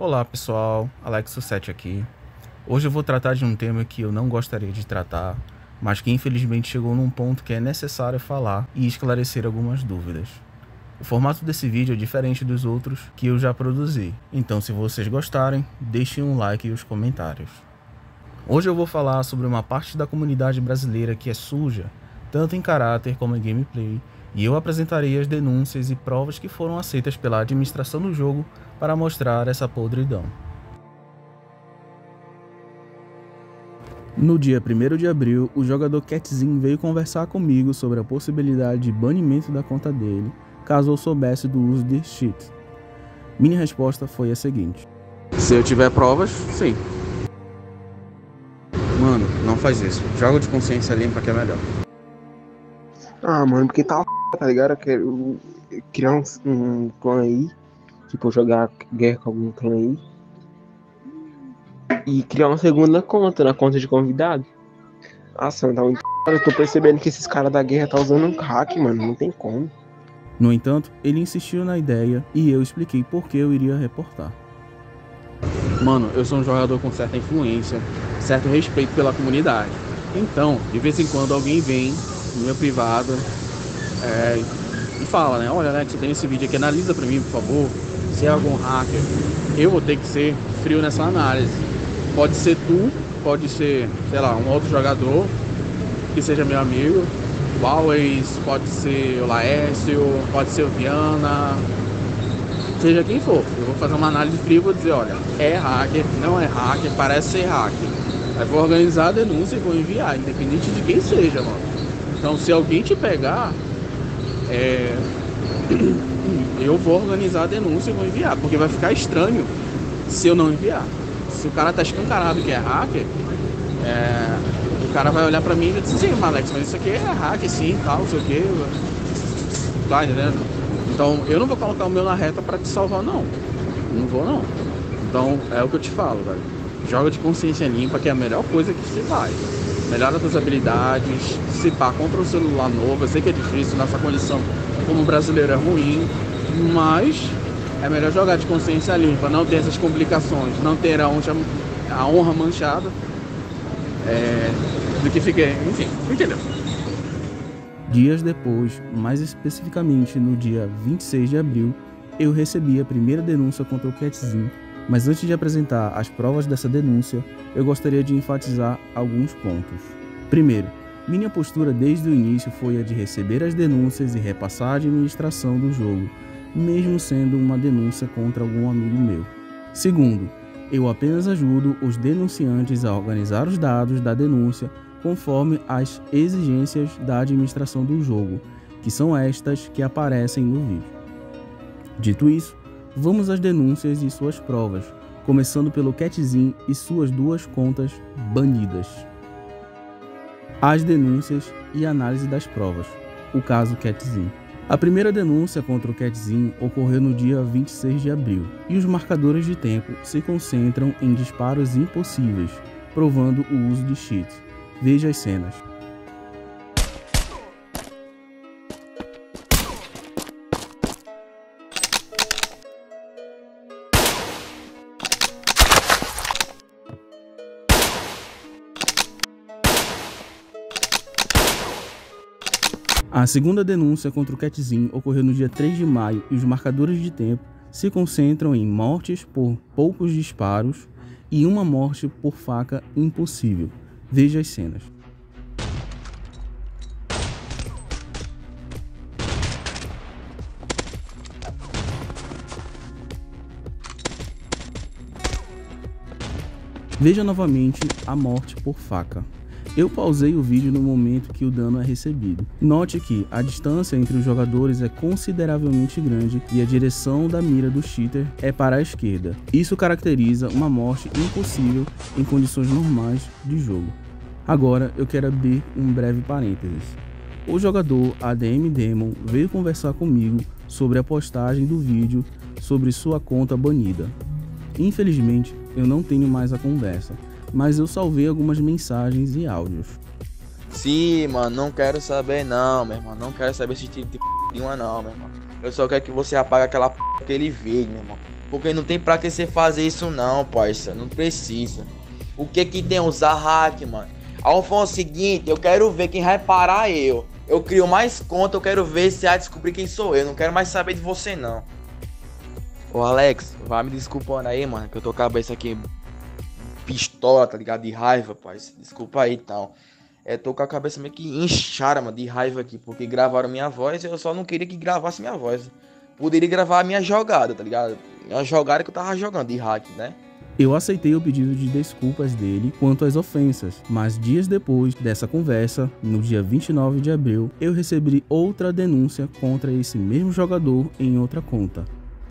Olá pessoal, Alexo7 aqui. Hoje eu vou tratar de um tema que eu não gostaria de tratar, mas que infelizmente chegou num ponto que é necessário falar e esclarecer algumas dúvidas. O formato desse vídeo é diferente dos outros que eu já produzi, então se vocês gostarem, deixem um like e os comentários. Hoje eu vou falar sobre uma parte da comunidade brasileira que é suja, tanto em caráter como em gameplay, e eu apresentarei as denúncias e provas que foram aceitas pela administração do jogo para mostrar essa podridão. No dia 1º de abril, o jogador Catzinho veio conversar comigo sobre a possibilidade de banimento da conta dele, caso eu soubesse do uso de cheats. Minha resposta foi a seguinte: se eu tiver provas, sim. Mano, não faz isso. Joga de consciência limpa que é melhor. Ah, mano, porque tá ligado? Eu quero criar um clã aí. Tipo, jogar guerra com algum clã aí. E criar uma segunda conta, na conta de convidado. Nossa, tá muito. Eu tô percebendo que esses caras da guerra tá usando um hack, mano. Não tem como. No entanto, ele insistiu na ideia e eu expliquei por que eu iria reportar. Mano, eu sou um jogador com certa influência, certo respeito pela comunidade. Então, de vez em quando alguém vem no meu privado e fala, né? Olha, Alex, eu tenho esse vídeo aqui, analisa pra mim, por favor. Se é algum hacker, eu vou ter que ser frio nessa análise. Pode ser tu, pode ser, sei lá, um outro jogador que seja meu amigo. O Always, pode ser o Laércio, pode ser o Viana, seja quem for. Eu vou fazer uma análise fria e vou dizer, olha, é hacker, não é hacker, parece ser hacker. Aí vou organizar a denúncia e vou enviar, independente de quem seja, mano. Então, se alguém te pegar, eu vou organizar a denúncia e vou enviar, porque vai ficar estranho se eu não enviar. Se o cara tá escancarado que é hacker, o cara vai olhar pra mim e vai dizer, sim, Alex, mas isso aqui é hacker, sim, tal, não sei o que. Tá entendendo? Então, eu não vou colocar o meu na reta pra te salvar, não. Não vou, não. Então, é o que eu te falo, velho. Joga de consciência limpa, que é a melhor coisa que se faz. Melhora suas habilidades, se pá, compra um celular novo. Eu sei que é difícil, nossa condição como brasileiro é ruim, mas é melhor jogar de consciência limpa, não ter essas complicações, não ter a honra manchada, do que ficar, enfim, entendeu? Dias depois, mais especificamente no dia 26 de abril, eu recebi a primeira denúncia contra o Catzinho, mas antes de apresentar as provas dessa denúncia, eu gostaria de enfatizar alguns pontos. Primeiro, minha postura desde o início foi a de receber as denúncias e repassar a administração do jogo, mesmo sendo uma denúncia contra algum amigo meu. Segundo, eu apenas ajudo os denunciantes a organizar os dados da denúncia conforme as exigências da administração do jogo, que são estas que aparecem no vídeo. Dito isso, vamos às denúncias e suas provas, começando pelo Catzinho e suas duas contas banidas. As denúncias e análise das provas. O caso Catzinho. A primeira denúncia contra o Catzinho ocorreu no dia 26 de abril, e os marcadores de tempo se concentram em disparos impossíveis, provando o uso de cheats. Veja as cenas. A segunda denúncia contra o Catzinho ocorreu no dia 3 de maio e os marcadores de tempo se concentram em mortes por poucos disparos e uma morte por faca impossível. Veja as cenas. Veja novamente a morte por faca. Eu pausei o vídeo no momento que o dano é recebido. Note que a distância entre os jogadores é consideravelmente grande e a direção da mira do cheater é para a esquerda. Isso caracteriza uma morte impossível em condições normais de jogo. Agora eu quero abrir um breve parênteses. O jogador ADM Demon veio conversar comigo sobre a postagem do vídeo sobre sua conta banida. Infelizmente, eu não tenho mais a conversa, mas eu salvei algumas mensagens e áudios. Sim, mano, não quero saber não, meu irmão. Não quero saber esse tipo de p*** não, meu irmão. Eu só quero que você apague aquela p*** que ele veio, meu irmão. Porque não tem pra que você fazer isso não, parça. Não precisa. O que que tem usar hack, mano? Alfonso, é o seguinte, eu quero ver quem vai parar eu. Eu crio mais conta, eu quero ver se vai descobrir quem sou eu. Não quero mais saber de você, não. Ô, Alex, vai me desculpando aí, mano, que eu tô com a cabeça aqui pistola, tá ligado? De raiva, parça. Desculpa aí, então. Tô com a cabeça meio que inchada, mano, de raiva aqui, porque gravaram minha voz e eu só não queria que gravasse minha voz. Poderia gravar a minha jogada, tá ligado? A jogada que eu tava jogando de hack, né? Eu aceitei o pedido de desculpas dele quanto às ofensas, mas dias depois dessa conversa, no dia 29 de abril, eu recebi outra denúncia contra esse mesmo jogador em outra conta.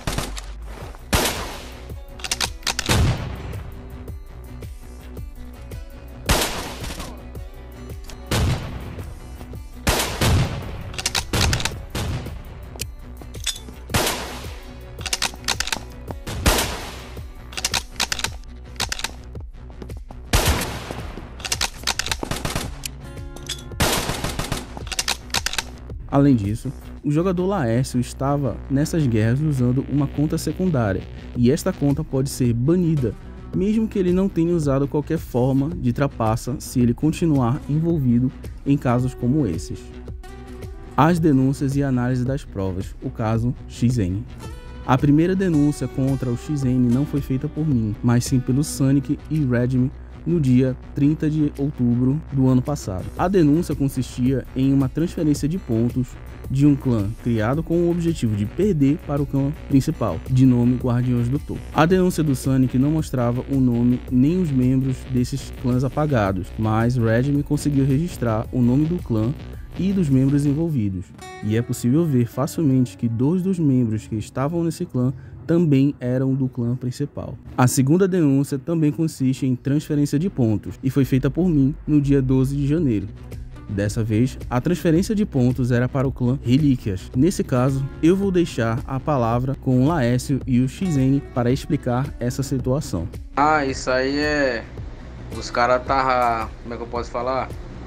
Além disso, o jogador Laércio estava nessas guerras usando uma conta secundária, e esta conta pode ser banida, mesmo que ele não tenha usado qualquer forma de trapaça se ele continuar envolvido em casos como esses. As denúncias e análise das provas, o caso XN. A primeira denúncia contra o XN não foi feita por mim, mas sim pelo Sonic e Redmi, no dia 30 de outubro do ano passado. A denúncia consistia em uma transferência de pontos de um clã criado com o objetivo de perder para o clã principal, de nome Guardiões do Topo. A denúncia do Sonic não mostrava o nome nem os membros desses clãs apagados, mas Redmi conseguiu registrar o nome do clã e dos membros envolvidos, e é possível ver facilmente que 2 dos membros que estavam nesse clã também eram do clã principal. A segunda denúncia também consiste em transferência de pontos e foi feita por mim no dia 12 de janeiro. Dessa vez, a transferência de pontos era para o clã Relíquias. Nesse caso, eu vou deixar a palavra com o Laércio e o XN para explicar essa situação. Isso aí é... Os caras tava... Como é que eu posso falar?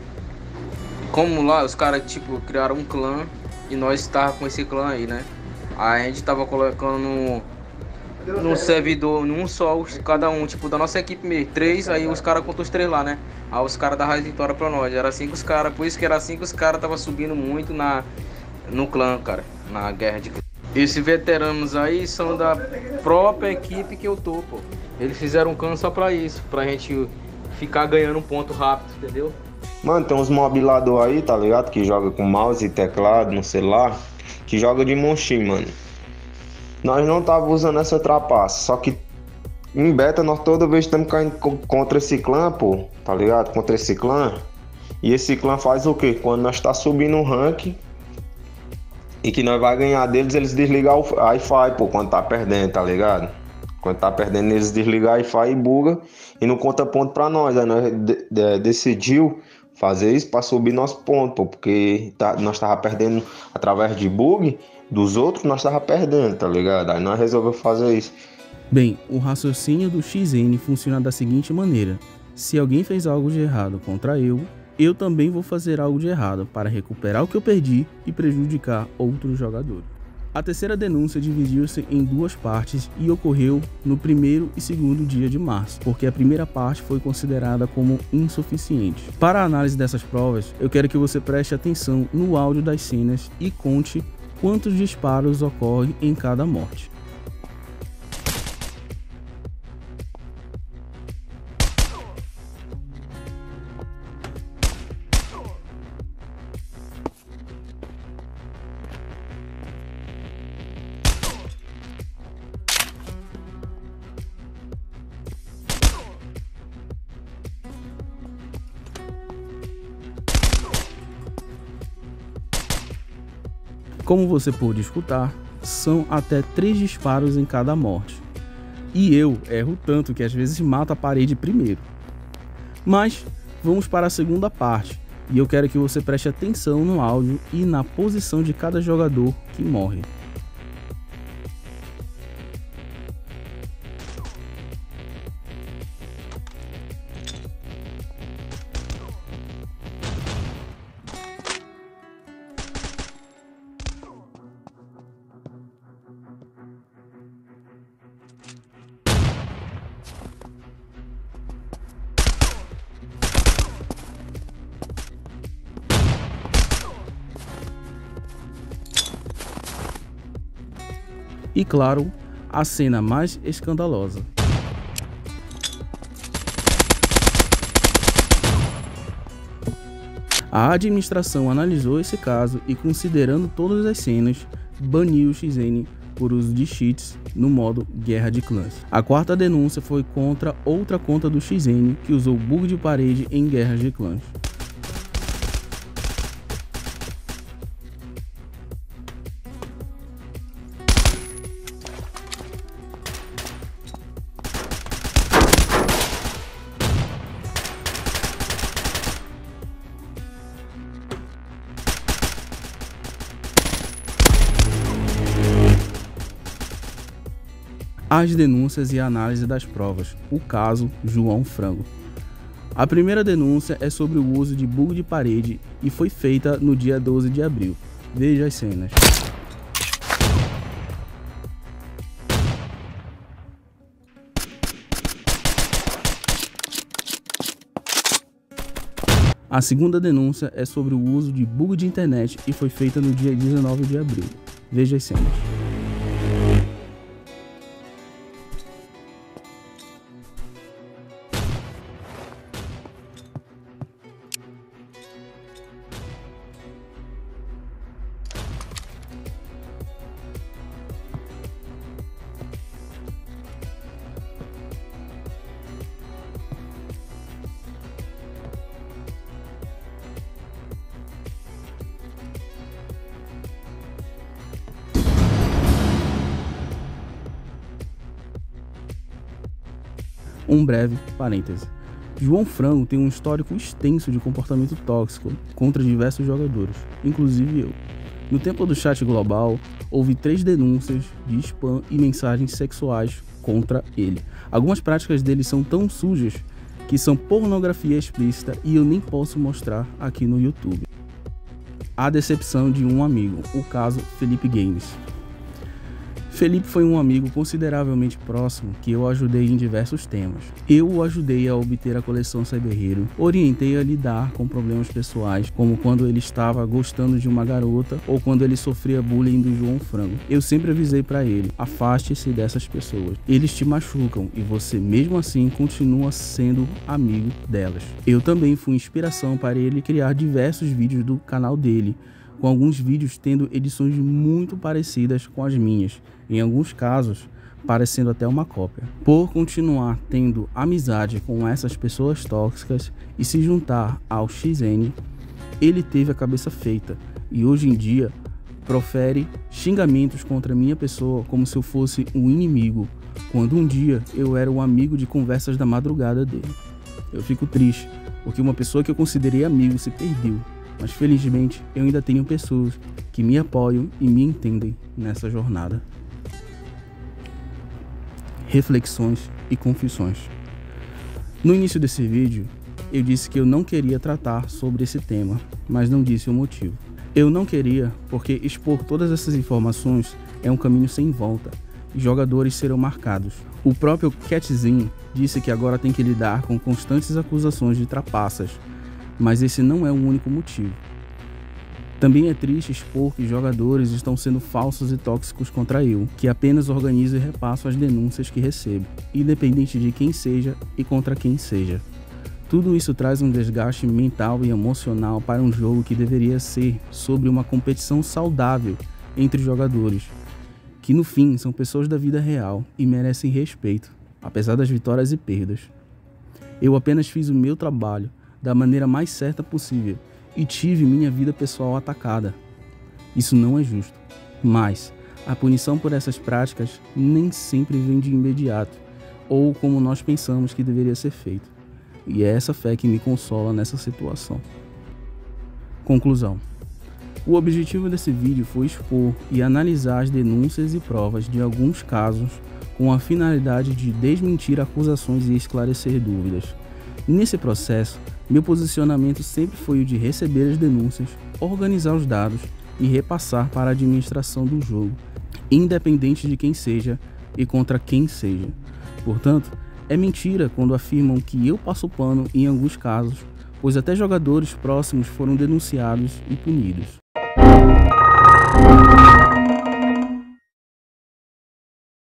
Como lá, os caras tipo criaram um clã e nós tava com esse clã aí, né? Aí a gente tava colocando no servidor, num só, cada um, tipo, da nossa equipe mesmo, 3, aí os caras contam os 3 lá, né? Aí os caras davam a vitória pra nós, era assim que os caras, por isso que era assim que os caras tava subindo muito no clã, cara, na guerra de clã. Esses veteranos aí são da própria equipe que eu tô, pô. Eles fizeram um clã só pra isso, pra gente ficar ganhando um ponto rápido, entendeu? Mano, tem uns mobilador aí, tá ligado? Que joga com mouse e teclado no celular, que joga de monchinho, mano. Nós não tava usando essa trapaça, só que em beta nós toda vez estamos caindo contra esse clã, pô, tá ligado? Contra esse clã. E esse clã faz o quê? Quando nós tá subindo um rank e que nós vai ganhar deles, eles desligam o Wi-Fi, pô, quando tá perdendo, tá ligado? Quando tá perdendo, eles desligam o Wi-Fi e buga e não conta ponto pra nós. Aí nós decidiu fazer isso para subir nosso ponto, pô, porque nós tava perdendo através de bug dos outros, nós tava perdendo, tá ligado? Aí nós resolvemos fazer isso. Bem, o raciocínio do XN funciona da seguinte maneira: se alguém fez algo de errado contra eu também vou fazer algo de errado para recuperar o que eu perdi e prejudicar outros jogadores. A terceira denúncia dividiu-se em 2 partes e ocorreu no primeiro e segundo dia de março, porque a primeira parte foi considerada como insuficiente. Para a análise dessas provas, eu quero que você preste atenção no áudio das cenas e conte quantos disparos ocorrem em cada morte. Como você pôde escutar, são até 3 disparos em cada morte. E eu erro tanto que às vezes mato a parede primeiro. Mas vamos para a segunda parte, e eu quero que você preste atenção no áudio e na posição de cada jogador que morre. E claro, a cena mais escandalosa. A administração analisou esse caso e, considerando todas as cenas, baniu o XN por uso de cheats no modo Guerra de Clãs. A quarta denúncia foi contra outra conta do XN que usou bug de parede em Guerras de Clãs. As denúncias e a análise das provas. O caso João Frango. A primeira denúncia é sobre o uso de bug de parede e foi feita no dia 12 de abril. Veja as cenas. A segunda denúncia é sobre o uso de bug de internet e foi feita no dia 19 de abril. Veja as cenas. Um breve parêntese. João Frango tem um histórico extenso de comportamento tóxico contra diversos jogadores, inclusive eu. No tempo do chat global, houve 3 denúncias de spam e mensagens sexuais contra ele. Algumas práticas dele são tão sujas que são pornografia explícita e eu nem posso mostrar aqui no YouTube. A decepção de um amigo, o caso Felipe Games. Felipe foi um amigo consideravelmente próximo que eu ajudei em diversos temas. Eu o ajudei a obter a coleção Cyber Hero, orientei a lidar com problemas pessoais, como quando ele estava gostando de uma garota ou quando ele sofria bullying do João Frango. Eu sempre avisei para ele, afaste-se dessas pessoas. Eles te machucam e você mesmo assim continua sendo amigo delas. Eu também fui inspiração para ele criar diversos vídeos do canal dele, com alguns vídeos tendo edições muito parecidas com as minhas, em alguns casos parecendo até uma cópia. Por continuar tendo amizade com essas pessoas tóxicas e se juntar ao XN, ele teve a cabeça feita e hoje em dia profere xingamentos contra minha pessoa como se eu fosse um inimigo, quando um dia eu era o amigo de conversas da madrugada dele. Eu fico triste, porque uma pessoa que eu considerei amigo se perdeu. Mas felizmente eu ainda tenho pessoas que me apoiam e me entendem nessa jornada. Reflexões e confissões. No início desse vídeo, eu disse que eu não queria tratar sobre esse tema, mas não disse o motivo. Eu não queria porque expor todas essas informações é um caminho sem volta e jogadores serão marcados. O próprio Catzinho disse que agora tem que lidar com constantes acusações de trapaças, mas esse não é o único motivo. Também é triste expor que jogadores estão sendo falsos e tóxicos contra eu, que apenas organizo e repasso as denúncias que recebo, independente de quem seja e contra quem seja. Tudo isso traz um desgaste mental e emocional para um jogo que deveria ser sobre uma competição saudável entre jogadores, que no fim são pessoas da vida real e merecem respeito, apesar das vitórias e perdas. Eu apenas fiz o meu trabalho da maneira mais certa possível e tive minha vida pessoal atacada. Isso não é justo, mas a punição por essas práticas nem sempre vem de imediato ou como nós pensamos que deveria ser feito. E é essa fé que me consola nessa situação. Conclusão. O objetivo desse vídeo foi expor e analisar as denúncias e provas de alguns casos com a finalidade de desmentir acusações e esclarecer dúvidas. Nesse processo, meu posicionamento sempre foi o de receber as denúncias, organizar os dados e repassar para a administração do jogo, independente de quem seja e contra quem seja. Portanto, é mentira quando afirmam que eu passo pano em alguns casos, pois até jogadores próximos foram denunciados e punidos.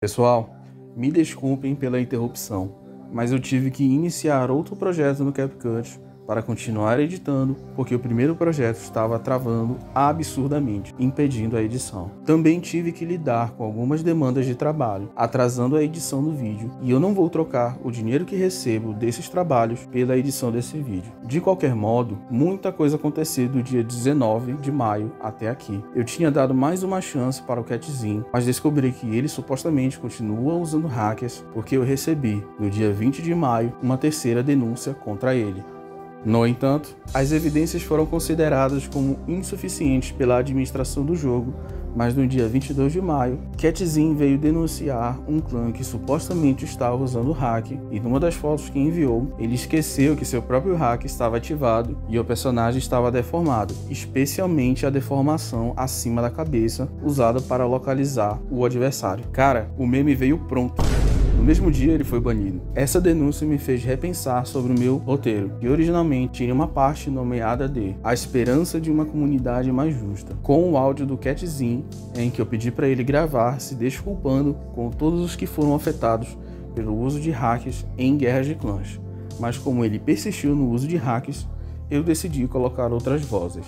Pessoal, me desculpem pela interrupção, mas eu tive que iniciar outro projeto no CapCut para continuar editando, porque o primeiro projeto estava travando absurdamente, impedindo a edição. Também tive que lidar com algumas demandas de trabalho, atrasando a edição do vídeo, e eu não vou trocar o dinheiro que recebo desses trabalhos pela edição desse vídeo. De qualquer modo, muita coisa aconteceu do dia 19 de maio até aqui. Eu tinha dado mais uma chance para o Catzinho, mas descobri que ele supostamente continua usando hackers, porque eu recebi, no dia 20 de maio, uma terceira denúncia contra ele. No entanto, as evidências foram consideradas como insuficientes pela administração do jogo, mas no dia 22 de maio, Catzinho veio denunciar um clã que supostamente estava usando hack, e numa das fotos que enviou, ele esqueceu que seu próprio hack estava ativado e o personagem estava deformado, especialmente a deformação acima da cabeça, usada para localizar o adversário. Cara, o meme veio pronto. No mesmo dia ele foi banido. Essa denúncia me fez repensar sobre o meu roteiro, que originalmente tinha uma parte nomeada de A Esperança de uma Comunidade Mais Justa, com o áudio do Catzinho, em que eu pedi para ele gravar se desculpando com todos os que foram afetados pelo uso de hacks em guerras de clãs. Mas como ele persistiu no uso de hacks, eu decidi colocar outras vozes.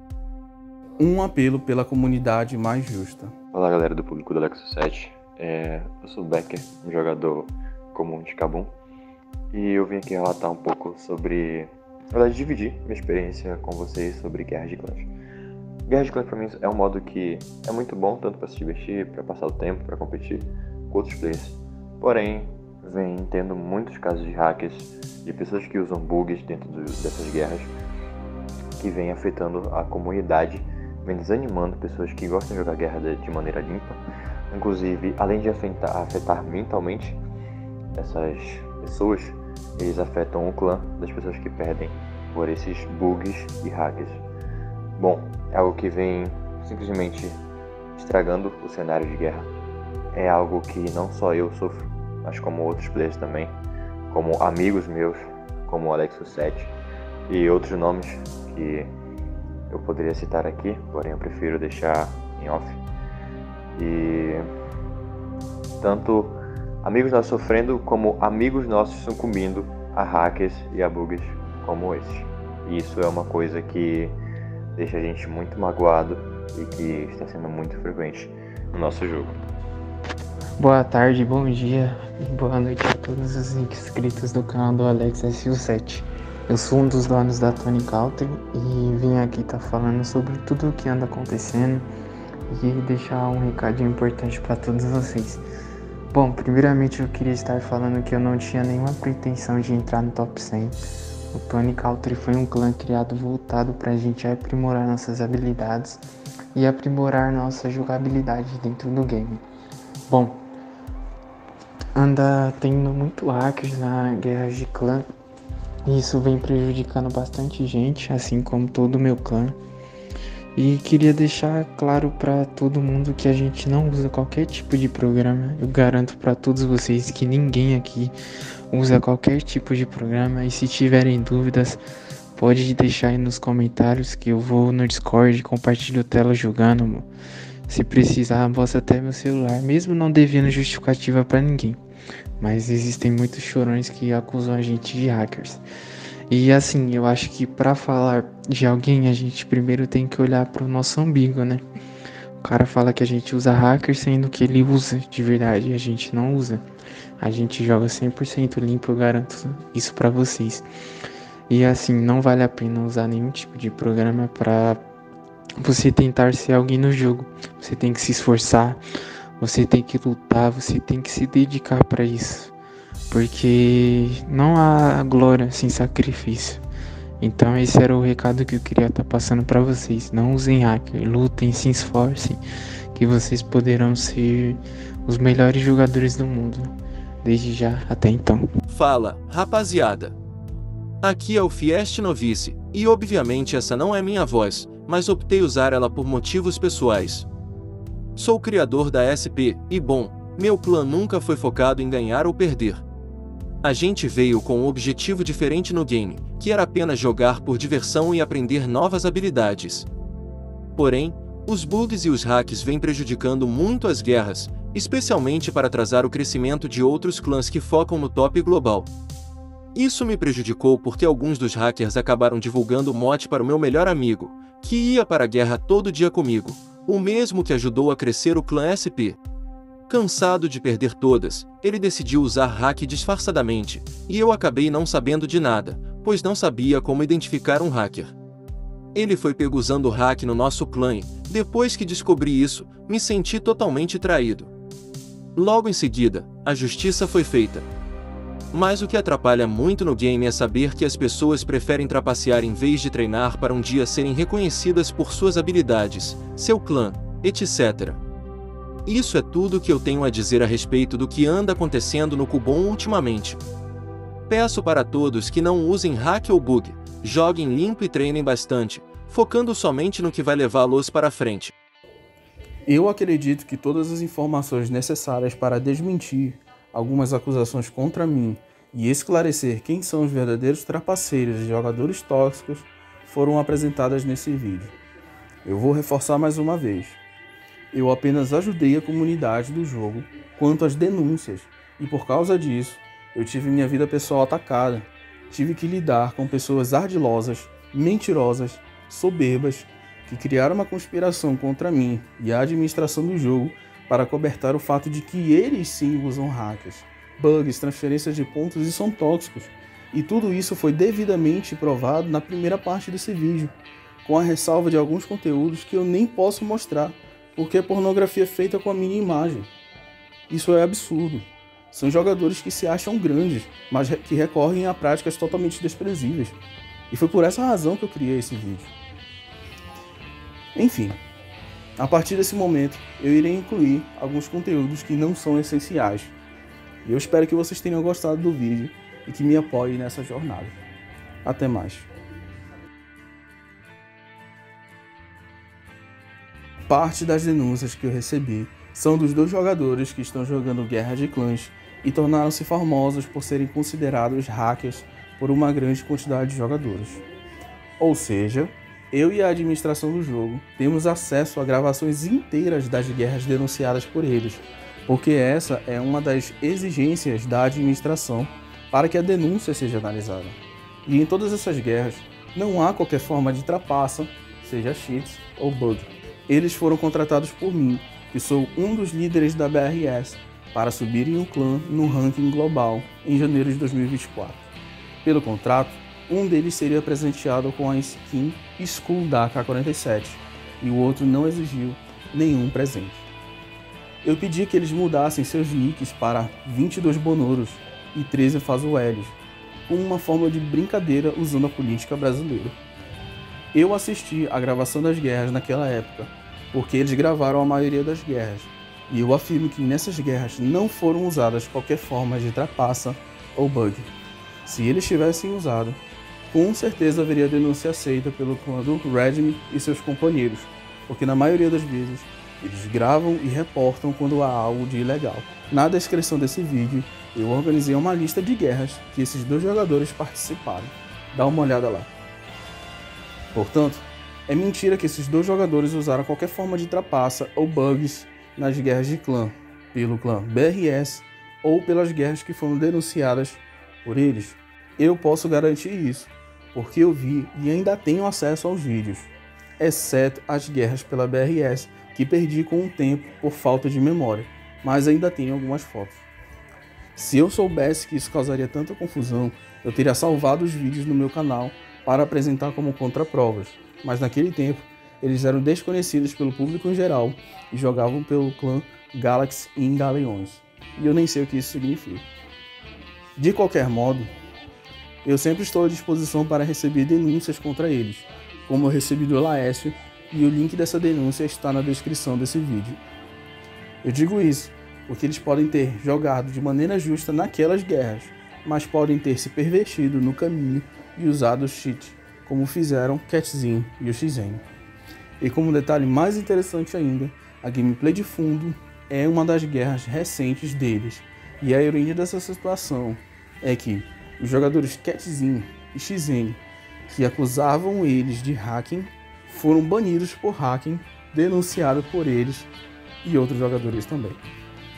Um apelo pela comunidade mais justa. Olá galera do público do Alexo 7. Eu sou o Becker, um jogador comum de Kabum, e eu vim aqui relatar um pouco sobre, na verdade, dividir minha experiência com vocês sobre Guerra de Clãs. Guerra de Clãs pra mim é um modo que é muito bom, tanto para se divertir, para passar o tempo, para competir com outros players. Porém, vem tendo muitos casos de hackers, de pessoas que usam bugs dentro dessas guerras, que vem afetando a comunidade, vem desanimando pessoas que gostam de jogar guerra de maneira limpa. Inclusive, além de afetar mentalmente essas pessoas, eles afetam o clã das pessoas que perdem por esses bugs e hacks. Bom, é algo que vem simplesmente estragando o cenário de guerra. É algo que não só eu sofro, mas como outros players também, como amigos meus, como o Alexo7 e outros nomes que eu poderia citar aqui, porém eu prefiro deixar em off. E tanto amigos nossos sofrendo, como amigos nossos sucumbindo a hackers e a bugs como esses. E isso é uma coisa que deixa a gente muito magoado e que está sendo muito frequente no nosso jogo. Boa tarde, bom dia e boa noite a todos os inscritos do canal do Alex SU7. Eu sou um dos donos da Tony Country e vim aqui estar falando sobre tudo o que anda acontecendo e deixar um recadinho importante para todos vocês. Bom, primeiramente eu queria estar falando que eu não tinha nenhuma pretensão de entrar no top 100. O Tony Country foi um clã criado voltado para a gente aprimorar nossas habilidades e aprimorar nossa jogabilidade dentro do game. Bom, anda tendo muito hackers na guerra de clã e isso vem prejudicando bastante gente, assim como todo o meu clã. E queria deixar claro para todo mundo que a gente não usa qualquer tipo de programa. Eu garanto para todos vocês que ninguém aqui usa qualquer tipo de programa. E se tiverem dúvidas, pode deixar aí nos comentários que eu vou no Discord, compartilho tela jogando. Se precisar, mostra até meu celular, mesmo não devendo justificativa para ninguém. Mas existem muitos chorões que acusam a gente de hackers. E assim, eu acho que pra falar de alguém, a gente primeiro tem que olhar pro nosso umbigo, né? O cara fala que a gente usa hacker, sendo que ele usa de verdade, a gente não usa. A gente joga 100% limpo, eu garanto isso pra vocês. E assim, não vale a pena usar nenhum tipo de programa pra você tentar ser alguém no jogo. Você tem que se esforçar, você tem que lutar, você tem que se dedicar pra isso. Porque não há glória sem sacrifício. Então esse era o recado que eu queria estar passando para vocês. Não usem hacker, lutem, se esforcem, que vocês poderão ser os melhores jogadores do mundo. Desde já, até então. Fala, rapaziada. Aqui é o Fieste Novice, e obviamente essa não é minha voz, mas optei usar ela por motivos pessoais. Sou o criador da SP, e bom, meu clã nunca foi focado em ganhar ou perder. A gente veio com um objetivo diferente no game, que era apenas jogar por diversão e aprender novas habilidades. Porém, os bugs e os hacks vêm prejudicando muito as guerras, especialmente para atrasar o crescimento de outros clãs que focam no top global. Isso me prejudicou porque alguns dos hackers acabaram divulgando o mote para o meu melhor amigo, que ia para a guerra todo dia comigo, o mesmo que ajudou a crescer o clã SP. Cansado de perder todas, ele decidiu usar hack disfarçadamente, e eu acabei não sabendo de nada, pois não sabia como identificar um hacker. Ele foi pego usando hack no nosso clã e, depois que descobri isso, me senti totalmente traído. Logo em seguida, a justiça foi feita. Mas o que atrapalha muito no game é saber que as pessoas preferem trapacear em vez de treinar para um dia serem reconhecidas por suas habilidades, seu clã, etc. Isso é tudo que eu tenho a dizer a respeito do que anda acontecendo no Cubon ultimamente. Peço para todos que não usem hack ou bug, joguem limpo e treinem bastante, focando somente no que vai levá-los para frente. Eu acredito que todas as informações necessárias para desmentir algumas acusações contra mim e esclarecer quem são os verdadeiros trapaceiros e jogadores tóxicos foram apresentadas nesse vídeo. Eu vou reforçar mais uma vez. Eu apenas ajudei a comunidade do jogo quanto às denúncias e por causa disso eu tive minha vida pessoal atacada. Tive que lidar com pessoas ardilosas, mentirosas, soberbas, que criaram uma conspiração contra mim e a administração do jogo para cobertar o fato de que eles sim usam hackers, bugs, transferências de pontos e são tóxicos. E tudo isso foi devidamente provado na primeira parte desse vídeo, com a ressalva de alguns conteúdos que eu nem posso mostrar, porque é pornografia feita com a minha imagem. Isso é absurdo. São jogadores que se acham grandes, mas que recorrem a práticas totalmente desprezíveis. E foi por essa razão que eu criei esse vídeo. Enfim, a partir desse momento, eu irei incluir alguns conteúdos que não são essenciais. E eu espero que vocês tenham gostado do vídeo e que me apoiem nessa jornada. Até mais. Parte das denúncias que eu recebi são dos 2 jogadores que estão jogando Guerra de Clãs e tornaram-se famosos por serem considerados hackers por uma grande quantidade de jogadores. Ou seja, eu e a administração do jogo temos acesso a gravações inteiras das guerras denunciadas por eles, porque essa é uma das exigências da administração para que a denúncia seja analisada. E em todas essas guerras, não há qualquer forma de trapaça, seja cheats ou bug. Eles foram contratados por mim, que sou um dos líderes da BRS, para subirem o clã no ranking global em janeiro de 2024. Pelo contrato, um deles seria presenteado com a skin Skull da AK-47 e o outro não exigiu nenhum presente. Eu pedi que eles mudassem seus nicks para 22 Bonoros e 13 Fazuelos, como uma forma de brincadeira usando a política brasileira. Eu assisti a gravação das guerras naquela época, porque eles gravaram a maioria das guerras, e eu afirmo que nessas guerras não foram usadas qualquer forma de trapaça ou bug. Se eles tivessem usado, com certeza haveria denúncia aceita pelo clã do Redmi e seus companheiros, porque na maioria das vezes eles gravam e reportam quando há algo de ilegal. Na descrição desse vídeo eu organizei uma lista de guerras que esses 2 jogadores participaram. Dá uma olhada lá. Portanto, é mentira que esses 2 jogadores usaram qualquer forma de trapaça ou bugs nas guerras de clã, pelo clã BRS ou pelas guerras que foram denunciadas por eles. Eu posso garantir isso, porque eu vi e ainda tenho acesso aos vídeos, exceto as guerras pela BRS, que perdi com o tempo por falta de memória, mas ainda tenho algumas fotos. Se eu soubesse que isso causaria tanta confusão, eu teria salvado os vídeos no meu canal para apresentar como contraprovas, mas naquele tempo eles eram desconhecidos pelo público em geral e jogavam pelo clã Galaxy em Galeões, e eu nem sei o que isso significa. De qualquer modo, eu sempre estou à disposição para receber denúncias contra eles, como eu recebi do Laércio, e o link dessa denúncia está na descrição desse vídeo. Eu digo isso porque eles podem ter jogado de maneira justa naquelas guerras, mas podem ter se pervertido no caminho e usado o cheat, como fizeram Catzinho e o XN. E como detalhe mais interessante ainda, a gameplay de fundo é uma das guerras recentes deles, e a ironia dessa situação é que os jogadores Catzinho e XN, que acusavam eles de hacking, foram banidos por hacking, denunciado por eles e outros jogadores também.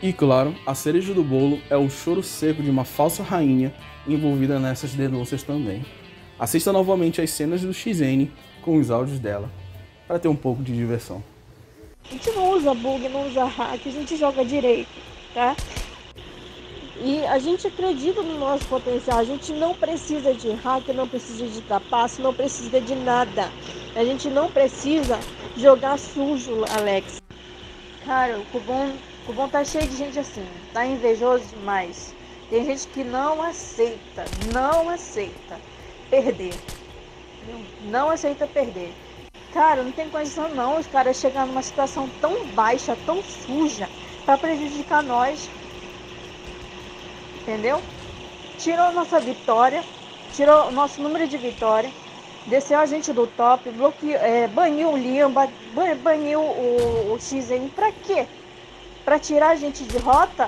E claro, a cereja do bolo é o choro seco de uma falsa rainha envolvida nessas denúncias também. Assista novamente as cenas do XN com os áudios dela, para ter um pouco de diversão. A gente não usa bug, não usa hack, a gente joga direito, tá? E a gente acredita no nosso potencial, a gente não precisa de hack, não precisa de trapaço, não precisa de nada. A gente não precisa jogar sujo, Alex. Cara, o Cubão tá cheio de gente assim, tá invejoso demais. Tem gente que não aceita perder. Não aceita perder. Cara, não tem condição não, os caras chegar numa situação tão baixa, tão suja, pra prejudicar nós. Entendeu? Tirou a nossa vitória, tirou o nosso número de vitória, desceu a gente do top, baniu o Liam, baniu o XN. Pra quê? Pra tirar a gente de rota?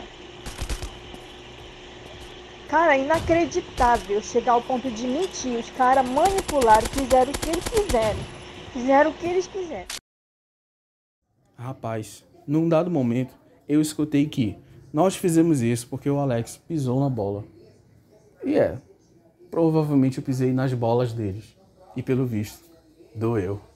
Cara, inacreditável chegar ao ponto de mentir. Os caras manipularam, fizeram o que eles quiserem. Fizeram o que eles quiserem. Rapaz, num dado momento, eu escutei que nós fizemos isso porque o Alex pisou na bola. E provavelmente eu pisei nas bolas deles. E pelo visto, doeu.